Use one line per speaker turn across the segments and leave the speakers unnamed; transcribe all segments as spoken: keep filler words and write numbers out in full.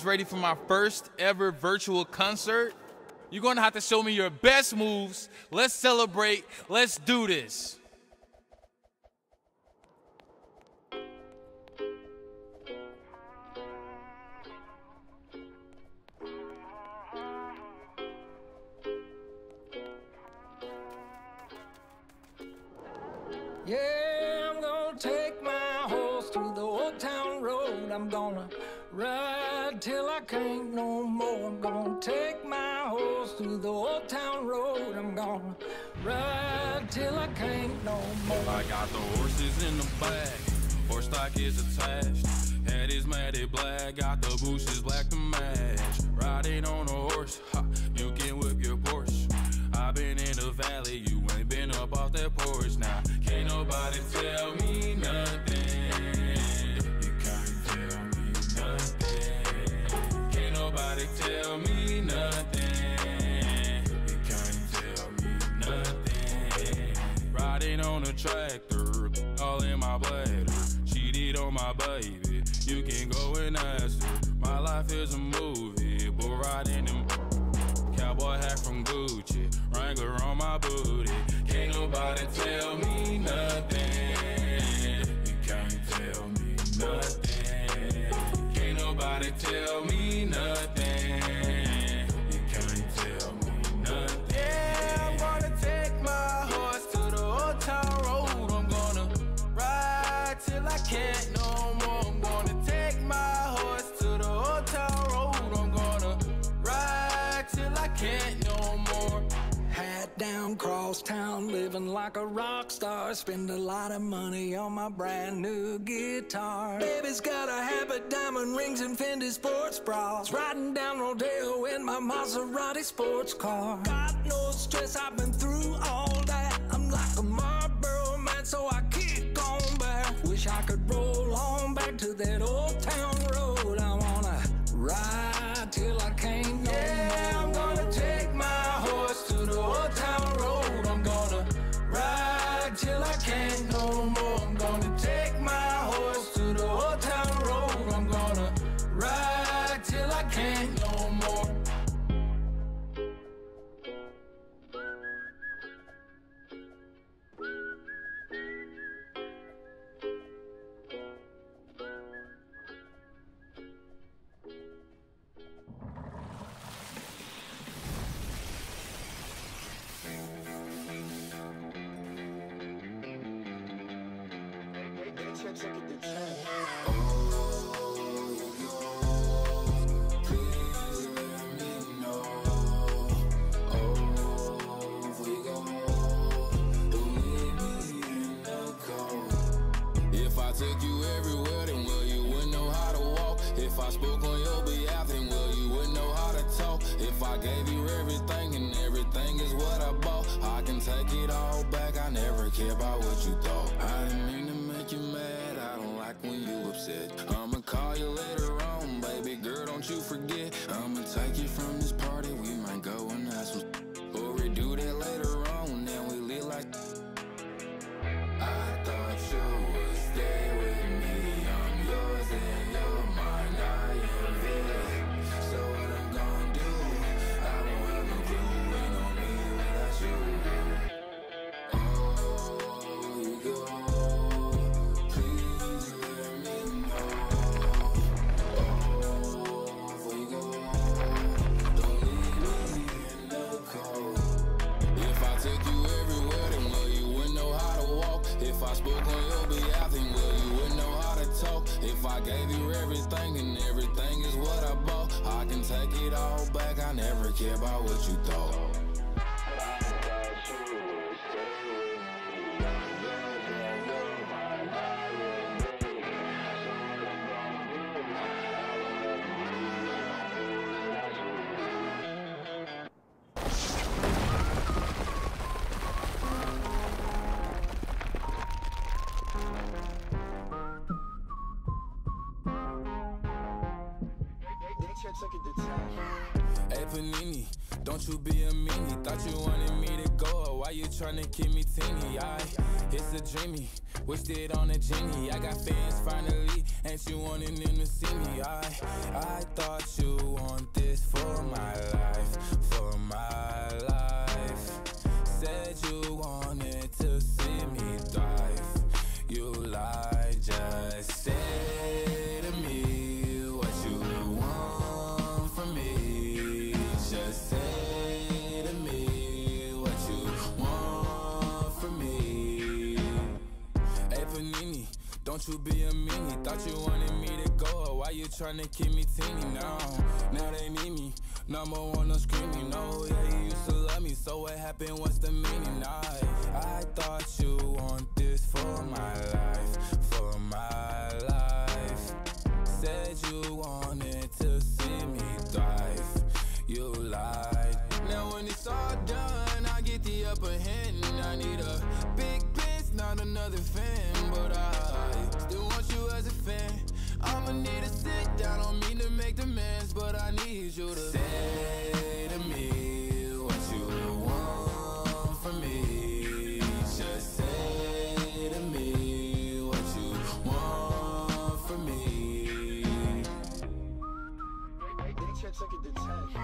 ready for my first ever virtual concert? You're gonna have to show me your best moves. Let's celebrate. Let's do this.
Yeah, I'm gonna take my horse through the old town road. I'm gonna ride till I can't no more. I'm gonna take my horse through the old town road. I'm gonna ride till I can't no more.
I got the horses in the back, horse stock is attached. Head is matted black, got the bushes black to match. Riding on a horse, ha, you can whip your Porsche. I've been in the valley, you ain't been up off that porch. Now, can't nobody tell me nothing. You can't tell me nothing. Can't nobody tell me nothing. You can't tell me nothing. Riding on a tractor, all in my bladder. Cheated on my baby, you can go and ask her. My life is a movie, but riding them. Cowboy hat from Gucci, Wrangler on my booty. Can't nobody tell me nothing. You can't tell me nothing. Can't nobody tell me nothing. You can't tell me nothing. Yeah, I'm gonna take my horse to the old town road. I'm gonna ride till I can't no more. I'm gonna take my horse to the old town road. I'm gonna ride till I can't no more.
Hat down, cross town, living like a rock star. Spend a lot of money on my brand new guitar. Baby's got a habit, diamond rings and Fendi sports bras. Riding down Rodeo in my Maserati sports car. Got no stress, I've been through all that. I'm like a Marlboro man, so I kick on back. Wish I could roll on back to that old town road. I wanna ride till I can't no
Yeah,
more.
I'm gonna take my horse to the old town road. I'm gonna ride till I can't no more. I'm gonna take my horse to the old town road. I'm gonna ride till I can't no more. If I took you everywhere, then well, you wouldn't know how to walk. If I spoke on your behalf, then well, you wouldn't know how to talk. If I gave you everything and everything is what I bought, I can take it all back. I never care about what you thought. I didn't mean to make you mad. I don't like when you upset. I'ma call you later on, baby girl, don't you forget. I'ma take you from this party. We might go and have some, or we do that later on. Then we live like. I thought you would stay with me. I'm yours and you're mine. I am this. So what I'm gonna do? I don't have no clue. Ain't no me without you. Oh, you go. Please let me know. Oh, before you go, don't leave me in the cold. If I took you everywhere, then well, you wouldn't know how to walk. If I spoke on your behalf, then well, you wouldn't know how to talk. If I gave you everything and everything is what I bought, I can take it all back. I never care about what you thought. Hey Panini, don't you be a meanie. Thought you wanted me to go, why you you tryna keep me teeny? I, it's a dreamy, wished it on a genie. I got fans finally, ain't you wanting them to see me? I, I thought you want this for my life, for my life. Said you wanted to see me thrive. You lied, just say to me what you want from me. Just say to me what you want from me. Hey Panini, don't you be a meanie. Thought you wanted me to go, why you tryna keep me teeny now? Now they need me, number one on screaming. No, yeah, you used to love me, so what happened, what's the meaning? I, I thought you want this for my life, for my life. Said you wanted to see me thrive. You lied. Now when it's all done, I get the upper hand. I need a big bitch, not another fan. But I still want you as a fan. I'ma need to sit down, don't mean to make demands, but I need you to say to me what you want from me. Just say to me what you want from me. They check it to ten.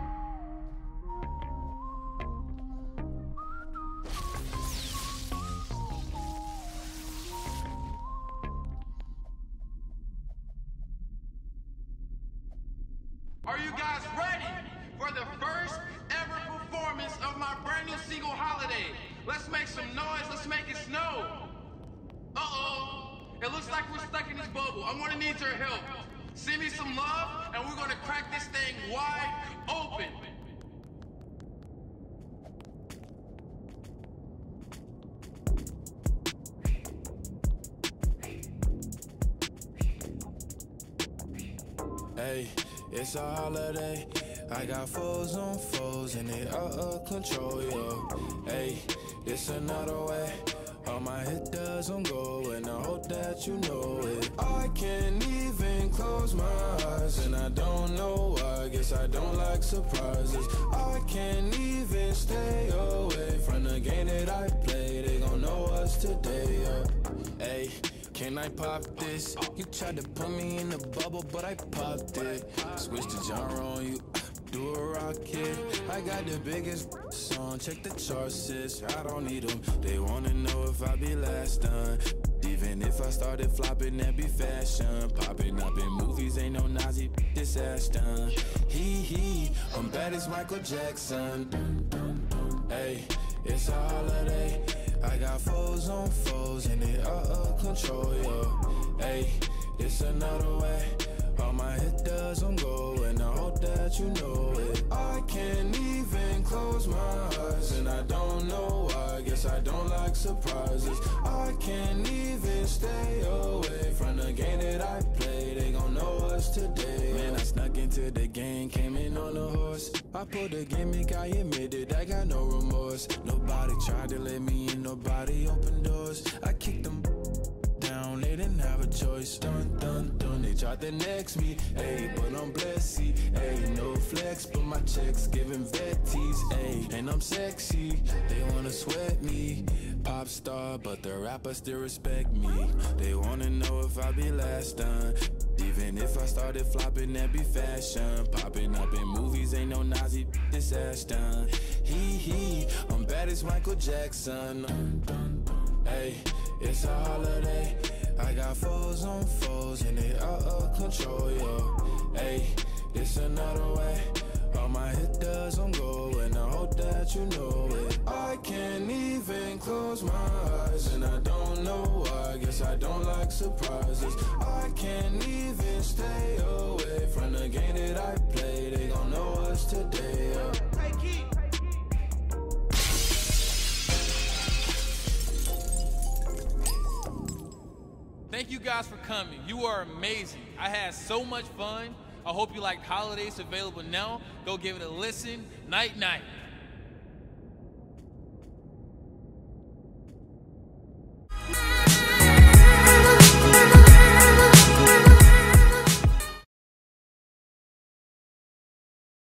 Are you guys ready for the first ever performance of my brand new single, Holiday? Let's make some noise, let's make it snow. Uh-oh, it looks like we're stuck in this bubble. I'm gonna need your help. Send me some love, and we're gonna crack this thing wide open.
Hey, it's a holiday. I got foes on foes and they out of control, yo. Hey, it's another way. All my hit doesn't go, and I hope that you know it. I can't even close my eyes, and I don't know why. Guess I don't like surprises. I can't even stay away from the game that I play. They gon' know us today, yo. Hey, can I pop this? You tried to put me in the bubble, but I popped it. Switch the genre on you, do a rocket. I got the biggest song, check the charts, sis. I don't need them. They wanna know if I be last done. Even if I started flopping, that be fashion. Popping up in movies, ain't no Nazi, this ass done. Hee hee, I'm bad as Michael Jackson. Hey, it's a holiday. I got foes on foes and they out of control, yo. Hey, it's another way. All my hit doesn't go, and I hope that you know it. I can't even close my eyes, and I don't know why. Guess I don't like surprises. I can't even stay away from the game that I play. They gon' know us today. Man, I snuck into the game, came in on a horse. I pulled a gimmick, I admitted I got no remorse. Nobody tried to let me in, nobody opened doors. I kicked them down, they didn't have a choice. Dun dun dun, they tried to next me, ayy, but I'm blessed, ayy. No flex, but my checks giving vetties, ayy. And I'm sexy, they wanna sweat me. Pop star, but the rappers still respect me. They wanna know if I be last done. Even if I started flopping, that be fashion. Popping up in movies, ain't no Nazi, this ass done. Hee hee, I'm bad as Michael Jackson. Hey, it's a holiday. I got foes on foes and they out of control, yo. Hey, it's another way. All my hit doesn't go, and I hope that you know it. I can't even close my eyes, and I don't know why. Guess I don't like surprises. I can't even stay away from the game that I play. They gon' know us today, yo.
Thank you guys for coming. You are amazing. I had so much fun. I hope you liked Holidays. Available now. Go give it a listen. Night night.